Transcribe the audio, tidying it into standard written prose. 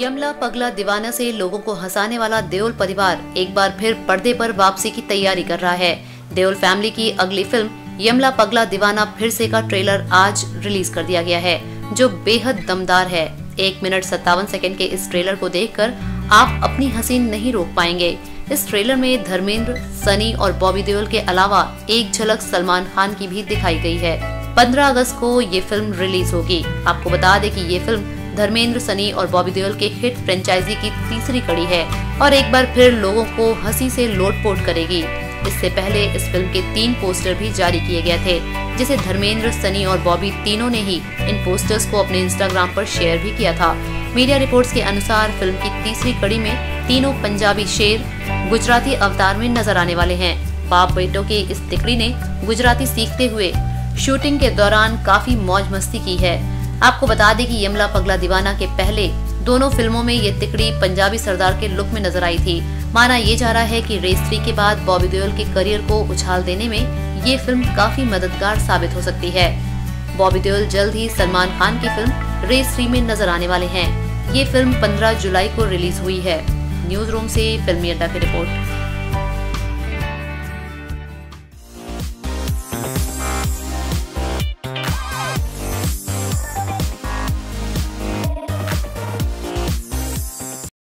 यमला पगला दीवाना से लोगों को हंसाने वाला देओल परिवार एक बार फिर पर्दे पर वापसी की तैयारी कर रहा है। देओल फैमिली की अगली फिल्म यमला पगला दीवाना फिर से का ट्रेलर आज रिलीज कर दिया गया है, जो बेहद दमदार है। 1 मिनट 57 सेकंड के इस ट्रेलर को देखकर आप अपनी हंसी नहीं रोक पाएंगे। इस ट्रेलर में धर्मेंद्र, सनी और बॉबी देओल के अलावा एक झलक सलमान खान की भी दिखाई गई है। 15 अगस्त को ये फिल्म रिलीज होगी। आपको बता दें कि ये फिल्म धर्मेंद्र, सनी और बॉबी देओल के हिट फ्रेंचाइजी की तीसरी कड़ी है और एक बार फिर लोगों को हंसी से लोटपोट करेगी। इससे पहले इस फिल्म के 3 पोस्टर भी जारी किए गए थे, जिसे धर्मेंद्र, सनी और बॉबी तीनों ने ही इन पोस्टर्स को अपने इंस्टाग्राम पर शेयर भी किया था। मीडिया रिपोर्ट्स के अनुसार फिल्म की तीसरी कड़ी में तीनों पंजाबी शेर गुजराती अवतार में नजर आने वाले हैं। बाप बेटों की इस तिकड़ी ने गुजराती सीखते हुए शूटिंग के दौरान काफी मौज मस्ती की है। आपको बता दें कि यमला पगला दीवाना के पहले दोनों फिल्मों में ये तिकड़ी पंजाबी सरदार के लुक में नजर आई थी। माना ये जा रहा है कि रेस 3 के बाद बॉबी देओल के करियर को उछाल देने में ये फिल्म काफी मददगार साबित हो सकती है। बॉबी देओल जल्द ही सलमान खान की फिल्म रेस 3 में नजर आने वाले हैं। ये फिल्म 15 जुलाई को रिलीज हुई है। न्यूज रूम से फिल्मी अड्डा की रिपोर्ट।